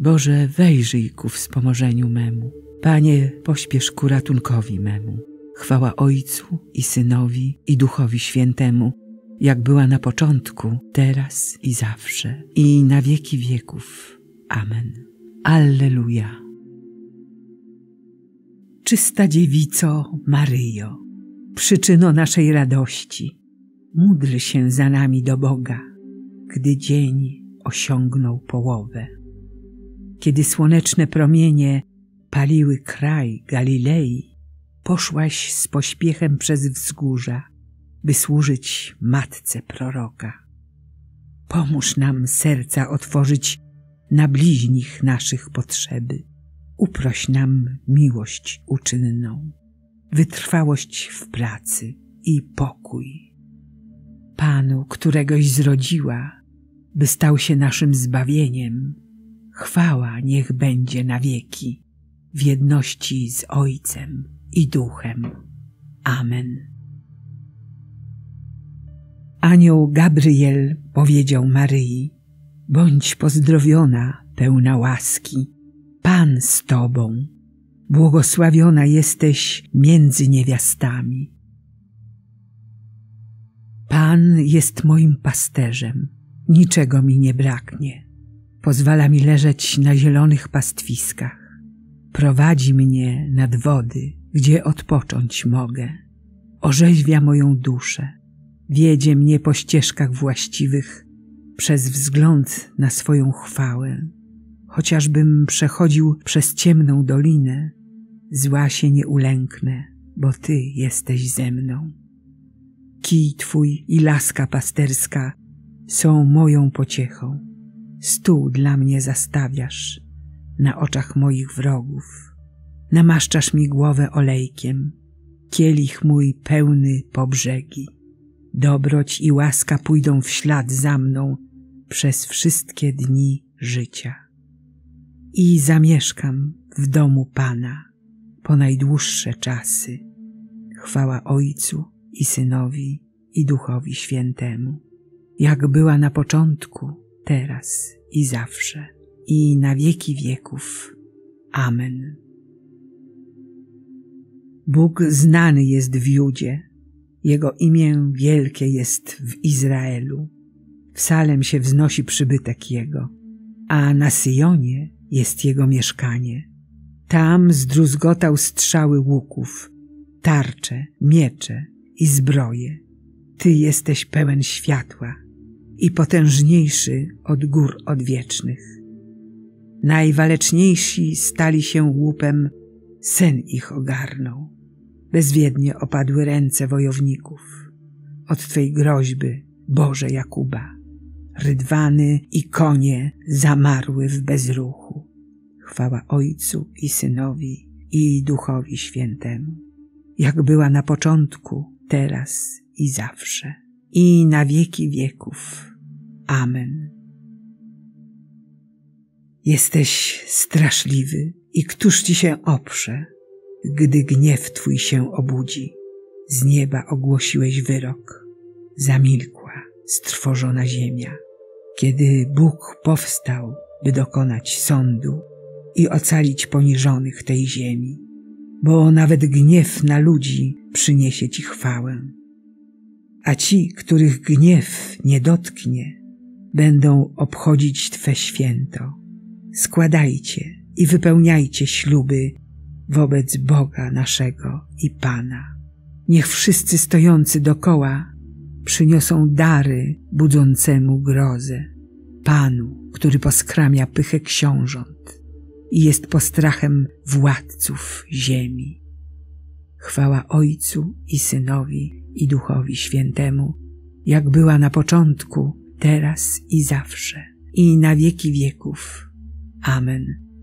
Boże, wejrzyj ku wspomożeniu memu. Panie, pośpiesz ku ratunkowi memu. Chwała Ojcu i Synowi i Duchowi Świętemu, jak była na początku, teraz i zawsze, i na wieki wieków. Amen. Alleluja. Czysta Dziewico Maryjo, przyczyno naszej radości, módl się za nami do Boga, gdy dzień osiągnął połowę. Kiedy słoneczne promienie paliły kraj Galilei, poszłaś z pośpiechem przez wzgórza, by służyć Matce Proroka. Pomóż nam serca otworzyć na bliźnich naszych potrzeby. Uproś nam miłość uczynną, wytrwałość w pracy i pokój. Panu, któregoś zrodziła, by stał się naszym zbawieniem, chwała niech będzie na wieki, w jedności z Ojcem i Duchem. Amen. Anioł Gabriel powiedział Maryi: bądź pozdrowiona, pełna łaski, Pan z Tobą, błogosławiona jesteś między niewiastami. Pan jest moim pasterzem, niczego mi nie braknie. Pozwala mi leżeć na zielonych pastwiskach. Prowadzi mnie nad wody, gdzie odpocząć mogę. Orzeźwia moją duszę. Wiedzie mnie po ścieżkach właściwych przez wzgląd na swoją chwałę. Chociażbym przechodził przez ciemną dolinę, zła się nie ulęknę, bo Ty jesteś ze mną. Kij Twój i laska pasterska są moją pociechą. Stół dla mnie zastawiasz na oczach moich wrogów. Namaszczasz mi głowę olejkiem, kielich mój pełny po brzegi. Dobroć i łaska pójdą w ślad za mną przez wszystkie dni życia. I zamieszkam w domu Pana po najdłuższe czasy. Chwała Ojcu i Synowi i Duchowi Świętemu, jak była na początku, teraz i zawsze, i na wieki wieków. Amen. Bóg znany jest w Judzie, Jego imię wielkie jest w Izraelu. W Salem się wznosi przybytek Jego, a na Syjonie jest Jego mieszkanie. Tam zdruzgotał strzały łuków, tarcze, miecze i zbroje. Ty jesteś pełen światła i potężniejszy od gór odwiecznych. Najwaleczniejsi stali się łupem, sen ich ogarnął. Bezwiednie opadły ręce wojowników. Od Twej groźby, Boże Jakuba, rydwany i konie zamarły w bezruchu. Chwała Ojcu i Synowi i Duchowi Świętemu, jak była na początku, teraz i zawsze, i na wieki wieków. Amen. Jesteś straszliwy i któż Ci się oprze, gdy gniew Twój się obudzi? Z nieba ogłosiłeś wyrok, zamilkła strwożona ziemia. Kiedy Bóg powstał, by dokonać sądu i ocalić poniżonych tej ziemi, bo nawet gniew na ludzi przyniesie Ci chwałę. A ci, których gniew nie dotknie, będą obchodzić Twe święto. Składajcie i wypełniajcie śluby wobec Boga naszego i Pana. Niech wszyscy stojący dokoła przyniosą dary budzącemu grozę, Panu, który poskramia pychę książąt i jest postrachem władców ziemi. Chwała Ojcu i Synowi i Duchowi Świętemu, jak była na początku, teraz i zawsze, i na wieki wieków. Amen.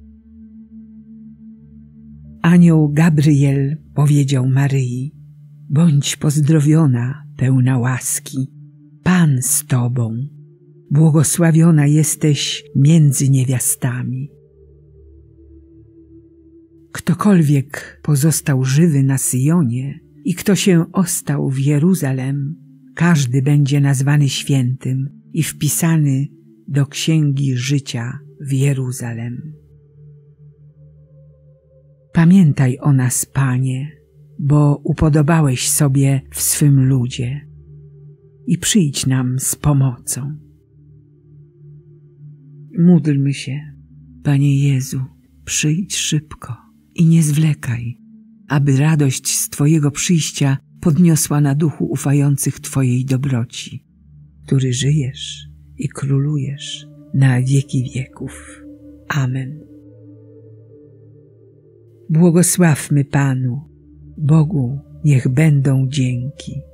Anioł Gabriel powiedział Maryi: bądź pozdrowiona, pełna łaski, Pan z Tobą, błogosławiona jesteś między niewiastami. Ktokolwiek pozostał żywy na Syjonie i kto się ostał w Jeruzalem, każdy będzie nazwany świętym i wpisany do księgi życia w Jeruzalem. Pamiętaj o nas, Panie, bo upodobałeś sobie w swym ludzie i przyjdź nam z pomocą. Módlmy się. Panie Jezu, przyjdź szybko i nie zwlekaj, aby radość z Twojego przyjścia podniosła na duchu ufających Twojej dobroci, który żyjesz i królujesz na wieki wieków. Amen. Błogosławmy Panu, Bogu niech będą dzięki.